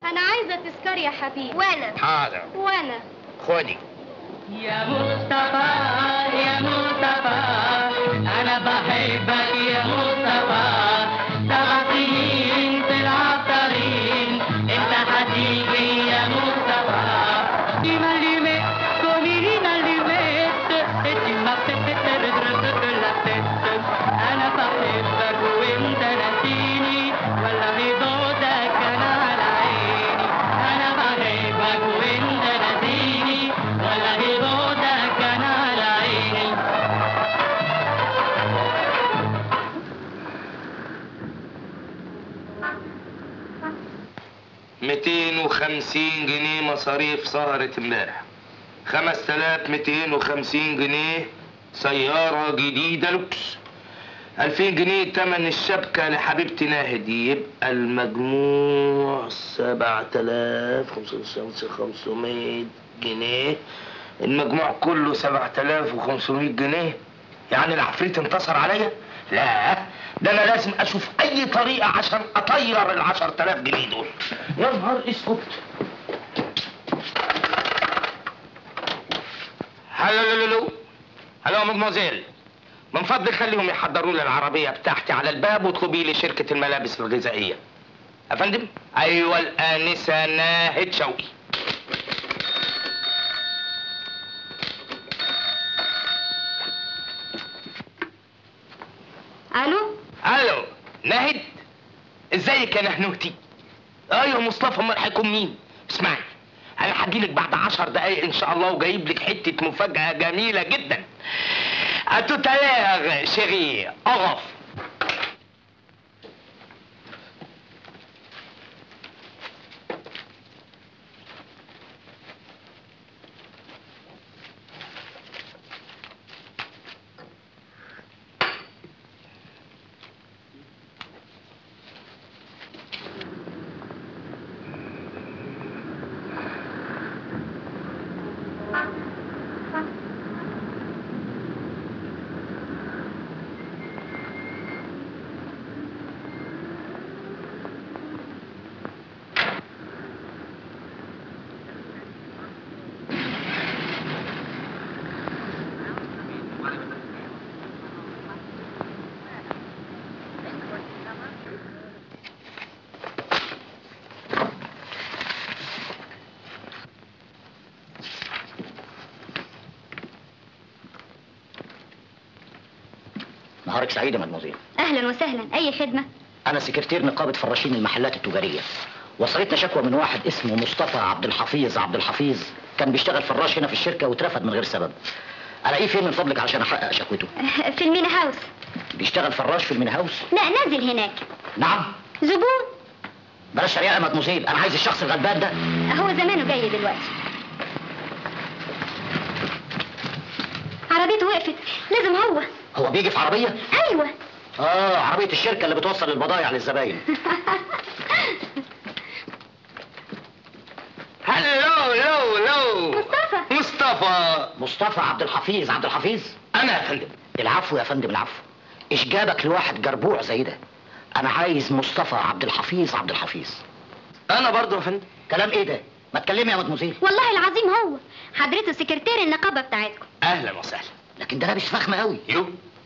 انا عايزه تذكار يا حبيبي. وانا حاضر. وانا خدي. يا مصطفى يا مصطفى أنا بحبك يا مصطفى. 7 سنين في العطارين أنت هتيجي يا مصطفى. Tu m'allumes comme une allumette et tu m'as fait perdre la tête. أنا بحبك وأنت ناسيني والله بعدك أنا على عيني. أنا بحبك وأنت ناسيني والله بعدك أنا على عيني. 250 جنيه مصاريف سهرة امبارح. 5250 جنيه سيارة جديدة لوكس. 2000 جنيه تمن الشبكة لحبيبتي ناهد. يبقى المجموع 7500 جنيه. المجموع كله 7500 جنيه. يعني العفريت انتصر عليا؟ لا، ده انا لازم اشوف اي طريقة عشان اطير ال 10000 جنيه دول. يا نهار اسود. هلو هلو مدموزيل، من فضلك خليهم يحضروا لي العربية بتاعتي على الباب واطلبي لي شركة الملابس الغذائية. يا فندم؟ ايوه الآنسة ناهد شوقي. الو الو ناهد، ازيك يا نهنوتي؟ ايوه مصطفى، امال هيكون مين؟ اسمعي، انا هجيلك بعد 10 دقايق ان شاء الله وجايب لك حته مفاجاه جميله جدا. اتوتالير شيري، اغف. نهارك سعيد يا مدموزيل. اهلا وسهلا، اي خدمه؟ انا سكرتير نقابه فراشين المحلات التجاريه. وصلتنا شكوى من واحد اسمه مصطفى عبد الحفيظ كان بيشتغل فراش هنا في الشركه واترفد من غير سبب. الاقيه فين من فضلك علشان احقق شكوته؟ في المينا هاوس. بيشتغل فراش في المينا هاوس؟ لا، نازل هناك. نعم؟ زبون. بلاش شريعه يا مدموزيل، انا عايز الشخص الغلبان ده. هو زمانه جاي دلوقتي. عربيته وقفت، لازم هو بيجي في عربيه؟ ايوه. عربيه الشركه اللي بتوصل البضايع للزباين. هلو مصطفى عبد الحفيظ انا يا فندم. العفو يا فندم، العفو. ايش جابك لواحد جربوع زي ده؟ انا عايز مصطفى عبد الحفيظ. انا برضه يا فندم. كلام ايه ده؟ ما تكلمي يا مدموزيل. والله العظيم هو حضرته سكرتير النقابه بتاعتكم. اهلا وسهلا. لكن ده لابس فخم قوي. يو،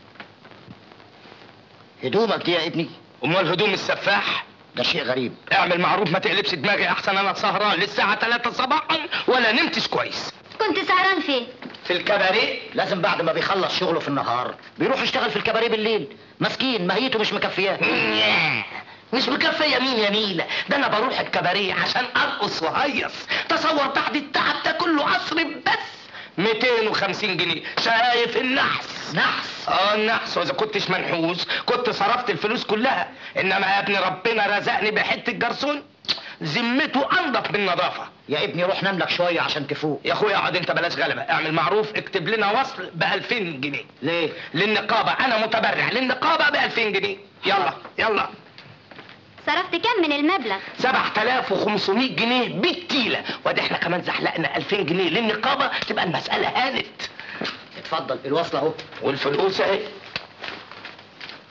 هدومك دي يا ابني؟ امال هدوم السفاح؟ ده شيء غريب. اعمل معروف ما تقلبش دماغي، احسن انا سهران للساعه 3 صباحا ولا نمتش كويس. كنت سهران فين؟ في الكباريه. لازم بعد ما بيخلص شغله في النهار بيروح يشتغل في الكباريه بالليل. مسكين، ماهيته مش مكفياه. مش مكفيه مين يا نيله؟ ده انا بروح الكباريه عشان ارقص وهيص. تصور بعد التعب ده كله اصرف بس 250 جنيه. شايف النحس؟ نحس؟ النحس. واذا كنتش منحوس كنت صرفت الفلوس كلها. انما يا ابني ربنا رزقني بحته جرسون ذمته انضف من نظافه. يا ابني روح نام لك شويه عشان تفوق. يا اخويا اقعد انت، بلاش غلبه. اعمل معروف، اكتب لنا وصل ب 2000 جنيه. ليه؟ للنقابه، انا متبرع للنقابه ب 2000 جنيه. يلا. صرفت كم من المبلغ؟ 7500 جنيه بالتيله، وادي احنا كمان زحلقنا 2000 جنيه للنقابه، تبقى المساله هانت. اتفضل الوصل اهو. والفلوس اهي.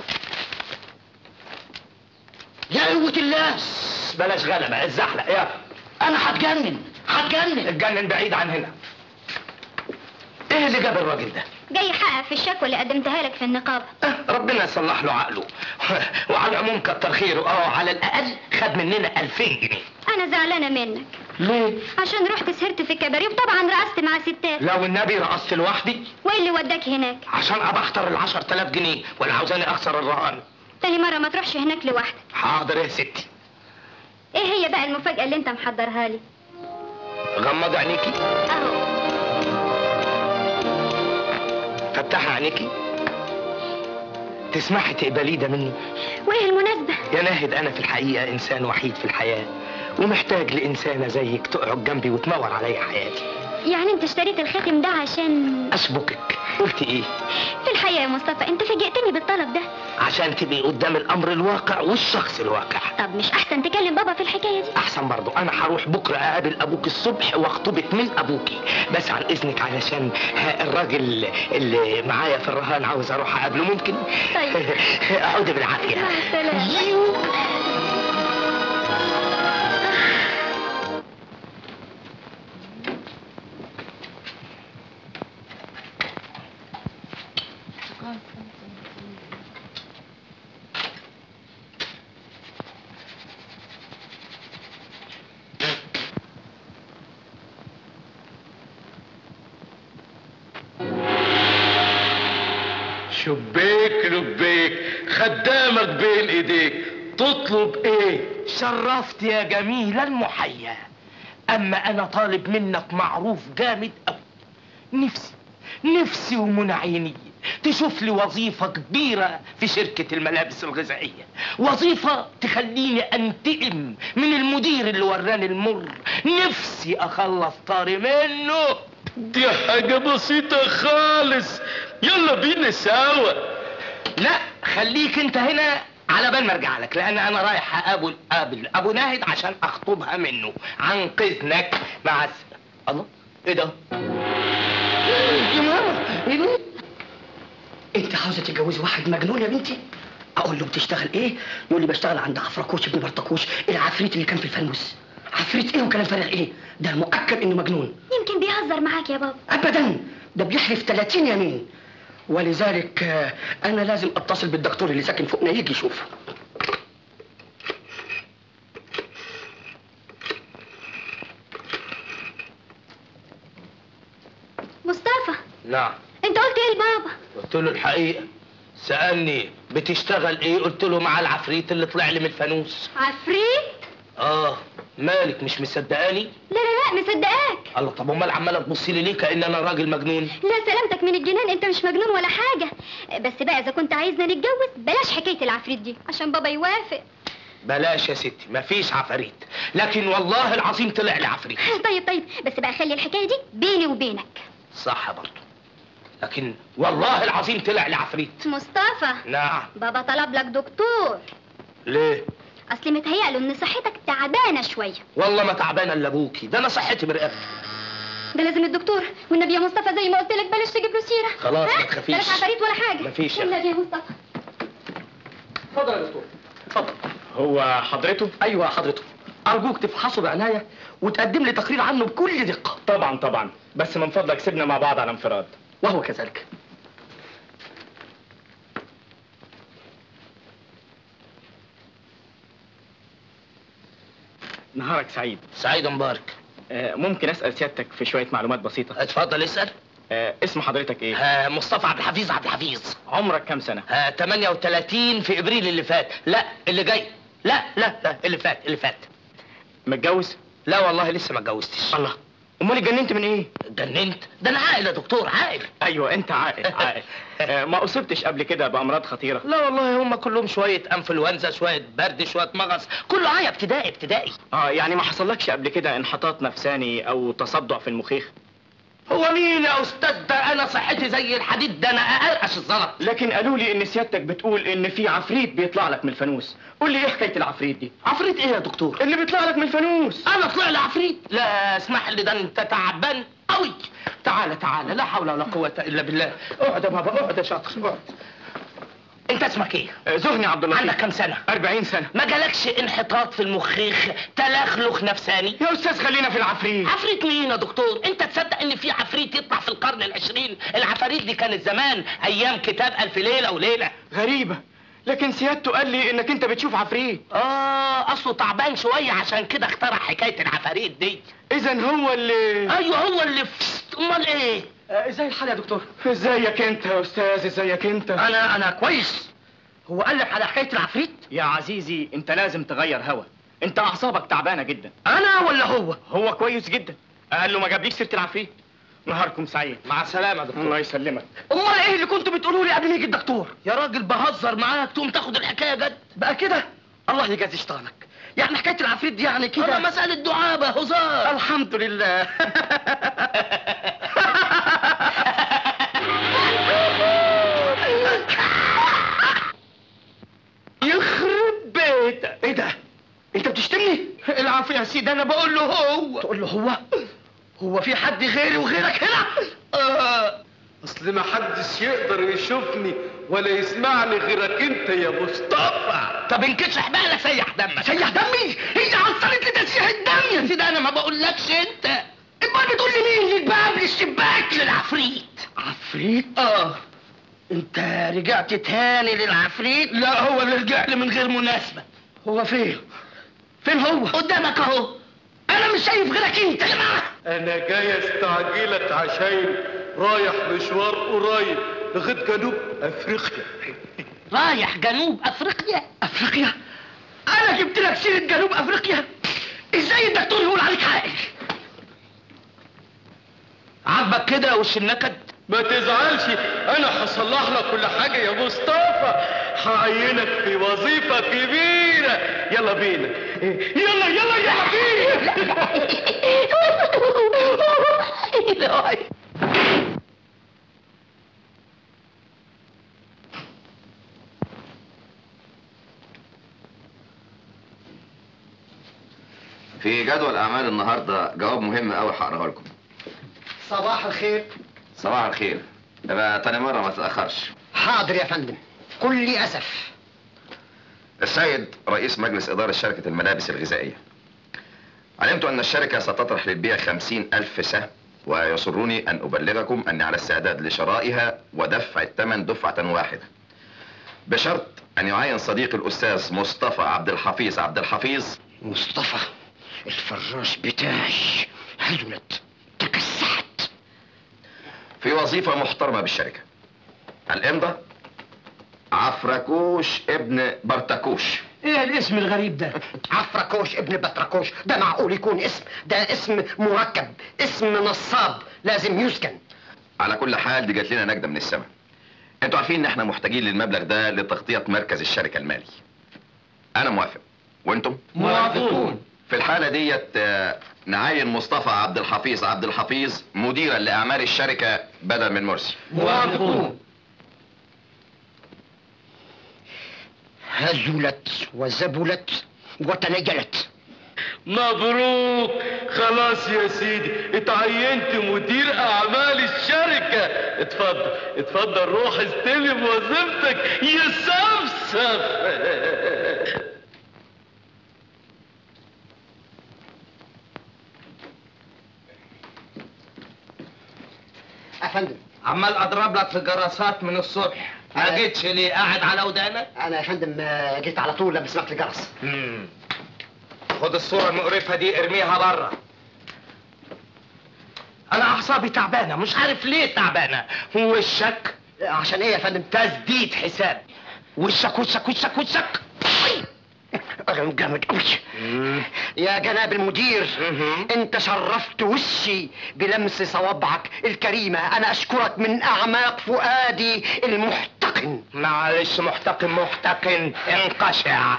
يا قوة الله. بلاش غلبه، الزحلق يلا. انا هتجنن. اتجنن بعيد عن هنا. ايه اللي جاب الراجل ده؟ جاي يحقق في الشكوى اللي قدمتها لك في النقابة. ربنا يصلح له عقله. وعلى العموم كتر خيره. على الاقل خد مننا 2000 جنيه. انا زعلانة منك. ليه؟ عشان رحت سهرت في الكباريه وطبعا رقصت مع ستات. لو النبي رقصت لوحدي. وايه اللي وداك هناك؟ عشان ابختر ال 10000 جنيه ولا عاوزاني اخسر الرهان؟ تاني مرة ما تروحش هناك لوحدك. حاضر يا ستي. ايه هي بقى المفاجأة اللي انت محضرها لي؟ غمض عينيكي. اهو. فتحي عينيكي. تسمحي تقبليه ده مني؟ وايه المناسبة؟ يا ناهد، انا في الحقيقة انسان وحيد في الحياة، ومحتاج لانسانة زيك تقعد جنبي وتنور عليا حياتي. يعني انت اشتريت الخاتم ده عشان اشبكك؟ قلت ايه؟ في الحقيقة يا مصطفى انت فاجئتني بالطلب ده. عشان تبقي قدام الامر الواقع والشخص الواقع. طب مش احسن تكلم بابا في الحكاية دي؟ احسن برضو. انا هروح بكرة اقابل ابوك الصبح واخطبك من ابوكي، بس عن اذنك علشان الراجل اللي معايا في الرهان عاوز اروح اقابله. ممكن؟ طيب. اقعدي بالعافية. مع السلامة. شبيك لبيك خدامك بين ايديك، تطلب ايه؟ شرفت يا جميل المحيا. اما انا طالب منك معروف جامد قوي. نفسي ومنى عيني تشوف لي وظيفة كبيرة في شركة الملابس الغذائية، وظيفة تخليني انتقم من المدير اللي وراني المر. نفسي اخلص طاري منه. دي حاجة بسيطة خالص، يلا بينا سوا. لا، خليك انت هنا على بال ما ارجع لك، لان انا رايح اقابل ابو ناهد عشان اخطبها منه. عن اذنك. مع الله. ايه ده؟ يا ماما، ايه ده؟ انت عاوزه تتجوزي واحد مجنون يا بنتي؟ اقول له بتشتغل ايه؟ يقول لي بشتغل عند عفركوش ابن برطكوش، العفريت اللي كان في الفانوس. عفريت ايه وكلام فارغ ايه؟ ده مؤكد انه مجنون. يمكن بيهزر معاك يا بابا. ابدا، ده بيحلف 30 يمين. ولذلك انا لازم اتصل بالدكتور اللي ساكن فوقنا يجي يشوفه. مصطفى، نعم. انت قلت ايه لبابا؟ قلت له الحقيقة. سألني بتشتغل ايه؟ قلت له مع العفريت اللي طلع لي من الفانوس. عفريت؟ مالك مش مصدقاني؟ لا لا لا مصدقاك. الله، طب امال عماله تبصي لي ليه كأن انا راجل مجنون؟ لا سلامتك من الجنان، انت مش مجنون ولا حاجة. بس بقى اذا كنت عايزنا نتجوز بلاش حكاية العفريت دي عشان بابا يوافق. بلاش يا ستي، مفيش عفاريت، لكن والله العظيم طلع لي عفريت. طيب بس بقى خلي الحكاية دي بيني وبينك. صح برضه، لكن والله العظيم طلع لي عفريت. مصطفى. نعم. بابا طلب لك دكتور. ليه؟ اصل متهيأله ان صحتك تعبانة شوية. والله ما تعبانة الا ابوكي، ده انا صحتي برقبتي. ده لازم الدكتور، والنبي يا مصطفى زي ما قلت لك بلاش تجيب له سيرة. خلاص ما تخافيش. بلاش عفاريت ولا حاجة. مفيش يا والنبي يا مصطفى. اتفضل يا دكتور، اتفضل. هو حضرته؟ ايوه حضرته. ارجوك تفحصه بعناية وتقدم لي تقرير عنه بكل دقة. طبعا، بس من فضلك سيبنا مع بعض على انفراد. وهو كذلك. نهارك سعيد. سعيد مبارك. ممكن اسال سيادتك في شويه معلومات بسيطه؟ اتفضل اسال. اسم حضرتك ايه؟ مصطفى عبد الحفيظ. عمرك كام سنه؟ 38 في ابريل اللي فات. لا اللي جاي. لا اللي فات. متجوز؟ لا والله لسه ما اتجوزتش. الله، امال اتجننت من ايه؟ اتجننت؟ ده انا عاقل يا دكتور، عاقل. ايوه انت عاقل. ما اصبتش قبل كده بامراض خطيره؟ لا والله هم كلهم شويه انفلونزا، شويه برد، شويه مغص، كله عيا ابتدائي. يعني ما حصلكش قبل كده انحطاط نفساني او تصدع في المخيخ؟ هو مين يا استاذ ده؟ انا صحتي زي الحديد، ده انا اقرقش الزلط. لكن قالوا لي ان سيادتك بتقول ان في عفريت بيطلع لك من الفانوس. قول لي ايه حكايه العفريت دي؟ عفريت ايه يا دكتور؟ اللي بيطلع لك من الفانوس. انا طلع لي عفريت؟ لا اسمح لي، ده انت تعبان قوي. تعالى لا حول ولا قوه الا بالله. اقعد يا بابا، اقعد يا شاطر، اقعد. انت اسمك ايه؟ زهني عبد اللطيف. عندك كام سنة؟ 40 سنة. ما جالكش انحطاط في المخيخ، تلخلخ نفساني؟ يا استاذ خلينا في العفريت. عفريت مين يا دكتور؟ انت تصدق ان في عفريت يطلع في القرن العشرين؟ العفاريت دي كانت زمان ايام كتاب الف ليلة وليلة. غريبة، لكن سيادته قال لي انك انت بتشوف عفريت. اصله تعبان شوية عشان كده اخترع حكاية العفاريت دي. اذا هو اللي ايوه هو اللي امال ايه؟ ازاي الحال يا دكتور؟ ازيك انت يا استاذ؟ ازيك انت؟ انا كويس. هو قال لك على حكايه العفريت؟ يا عزيزي انت لازم تغير هوا، انت اعصابك تعبانه جدا. انا ولا هو؟ هو كويس جدا، قال له ما جابليش سيره العفريت. نهاركم سعيد. مع السلامة يا دكتور. الله يسلمك. امال ايه اللي كنتوا بتقولوا لي قبل ما يجي الدكتور؟ يا راجل بهزر معاك تقوم تاخد الحكاية جد. بقى كده الله يجازي شيطانك. يعني حكايه العفريت دي يعني كده؟ انا مسألة دعابة هزار. الحمد لله. يخرب بيتك. ايه ده؟ انت بتشتمني؟ العفو يا سيدي انا بقول له هو. تقول له هو؟ هو في حد غيري وغيرك هنا؟ اصل ما حدش يقدر يشوفني ولا يسمعني غيرك انت يا مصطفى. طب انكشح بقى لا سيح دمك. سيح دمي؟ هي عصلت لي تسيح الدم. يا سيدي انا ما بقولكش انت. امال بتقول لي مين؟ للباب للشباك؟ للعفريت. عفريت؟ انت رجعت تاني للعفريت؟ لا هو اللي رجع لي من غير مناسبة. هو فين؟ فين هو؟ قدامك اهو. انا مش شايف غيرك انت. انا جاي استعجلك عشان رايح مشوار قريب لغايه جنوب افريقيا. رايح جنوب افريقيا؟ افريقيا؟ انا جبت لك سيره جنوب افريقيا؟ ازاي الدكتور يقول عليك عاقل؟ عاجبك كده يا وش النكد؟ ما تزعلش، انا هصلح لك كل حاجه يا مصطفى. هعينك في وظيفه كبيره. يلا بينا. يلا يلا يلا بينا. في جدول اعمال النهارده جواب مهم قوي هقراه لكم. صباح الخير. صباح الخير. يبقى تاني مره ما تتاخرش. حاضر يا فندم، كل اسف. السيد رئيس مجلس اداره شركه الملابس الغذائيه، علمت ان الشركه ستطرح للبيع 50,000 سهم، ويسرني ان ابلغكم اني على استعداد لشرائها ودفع الثمن دفعه واحده، بشرط ان يعين صديقي الاستاذ مصطفى عبد الحفيظ. مصطفى الفراش بتاعي هزلت تكسحت في وظيفة محترمة بالشركة. الإمضة عفركوش ابن برتكوش. ايه الاسم الغريب ده؟ عفركوش ابن بطركوش؟ ده معقول يكون اسم؟ ده اسم مركب، اسم نصاب لازم يسكن. على كل حال دي جات لنا نجدة من السماء. انتوا عارفين ان احنا محتاجين للمبلغ ده لتغطية مركز الشركة المالي. انا موافق، وانتم؟ موافقون. في الحالة ديت نعين مصطفى عبد الحفيظ مديرا لأعمال الشركة بدل من مرسي. موافقون. هزلت وزبلت وتنجلت. مبروك، خلاص يا سيدي اتعينت مدير اعمال الشركه. اتفضل اتفضل روح استلم وظيفتك يا سفسف. افندم، عمال اضرب لك في جراسات من الصبح، ما جيتش ليه؟ قاعد على ودانك؟ انا يا فندم جيت على طول لما سمعت الجرس. خد الصورة المقرفة دي ارميها بره. انا اعصابي تعبانة، مش عارف ليه تعبانة. وشك عشان ايه يا فندم؟ تسديد حساب. وشك وشك وشك وشك. جامد قوي. يا جناب المدير، انت شرفت وشي بلمس صوابعك الكريمة. انا اشكرك من اعماق فؤادي المحتقن. معلش محتقن انقشع.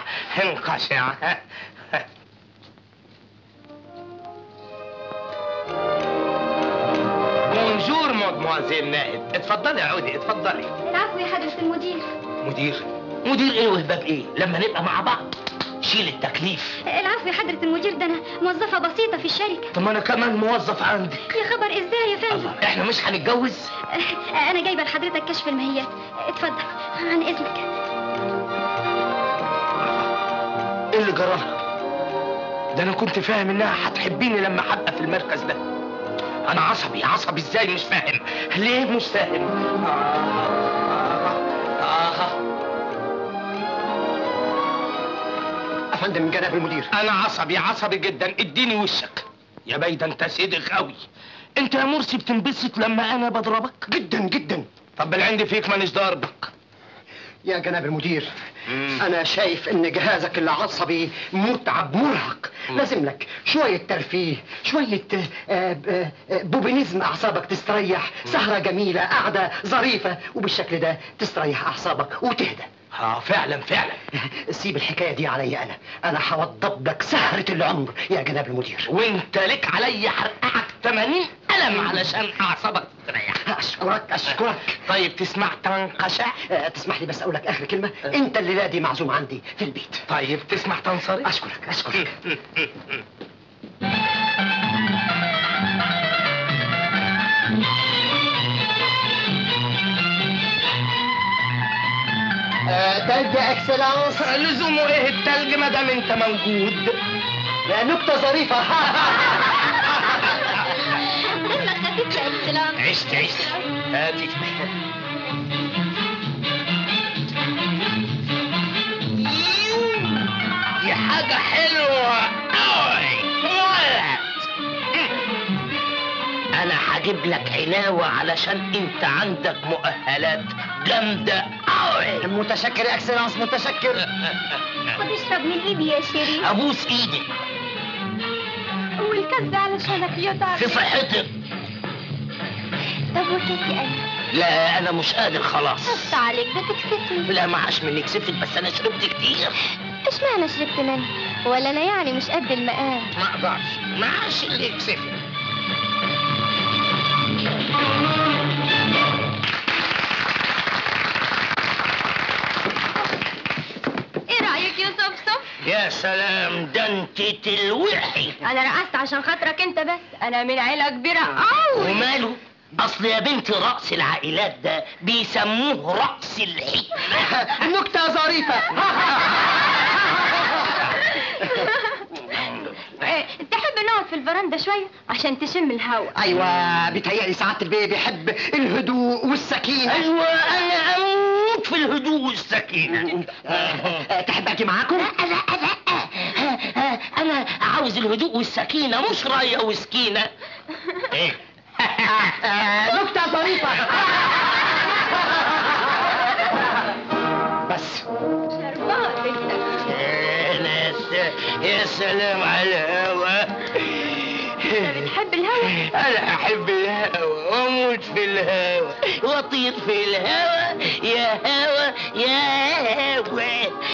بونجور مادموازيل نائد، اتفضلي يا عودي اتفضلي. العفو يا حضرة المدير. مدير ايه وهباب ايه؟ لما نبقى مع بعض شيل التكليف. العفو يا حضرة المدير، ده انا موظفة بسيطة في الشركة. طب ما انا كمان موظف عندك. يا خبر، ازاي يا فندم؟ الله، احنا مش هنتجوز؟ انا جايبة لحضرتك كشف المهيات. اتفضل عن اذنك. ايه اللي جراها؟ ده انا كنت فاهم انها هتحبيني لما هبقى في المركز ده. انا عصبي ازاي مش فاهم؟ ليه مش فاهم؟ افندم جناب المدير. انا عصبي جدا. اديني وشك يا بيدا، انت صدق قوي. انت يا مرسي بتنبسط لما انا بضربك؟ جدا جدا. طب اللي عندي فيك مانيش ضاربك. يا جناب المدير، أنا شايف إن جهازك العصبي متعب مرهق، لازم لك شوية ترفيه، شوية بوبينيزم، أعصابك تستريح، سهرة جميلة، قعدة ظريفة، وبالشكل ده تستريح أعصابك وتهدى. فعلا. سيب الحكاية دي عليا أنا هوضب لك سهرة العمر يا جناب المدير. وانت لك عليا حرقعك 80 قلم علشان أعصابك تستريح. أشكرك. طيب تسمع تنقشع؟ تسمح لي بس أقول لك آخر كلمة. أنت الليلة دي معزوم عندي في البيت. طيب تسمح تنصرف؟ أشكرك. تلج يا اكسلانس. لزومه ايه التلج ما دام انت موجود؟ نكتة ظريفة. دمك خفيف يا اكسلانس. عشت هاتي. دي حاجة حلوة قوي. أنا هجيب لك علاوة علشان أنت عندك مؤهلات جامدة قوي. متشكر يا اكسلانس، متشكر. خد اشرب من ايدي يا شريف. أبوس إيدك. والكذب علشانك يا طارق. في صحتك. طب وكيفي انا؟ لا أنا مش قادر خلاص. خفت عليك، ده تكسفني. لا معاش مني كسفت، بس أنا شربت كتير. اشمعنى شربت مني؟ ولا انا يعني مش قد المقام؟ ما أقدرش، معاش اللي يكسفني. ايه رايك يا صفصف؟ يا سلام، ده انت تلوحي. انا رقصت عشان خاطرك انت بس، انا من عيله كبيره قوي. وماله؟ اصل يا بنتي رقص العائلات ده بيسموه رقص الحكمة. نكتة ظريفة. تحب نقعد في الفرندا شويه عشان تشم الهواء؟ ايوه، بيتهيألي سعادة البيه بيحب الهدوء والسكينة. ايوه انا اموت في الهدوء والسكينة. تحب اجي معاكم؟ لا انا عاوز الهدوء والسكينة، مش راية وسكينة. ايه؟ نكتة ظريفة. بس شربات انت. يا سلام على الهوا. انت بتحب الهوا؟ انا احب الهوا واموت في الهوا واطير في الهوا. يا هوا يا هوا.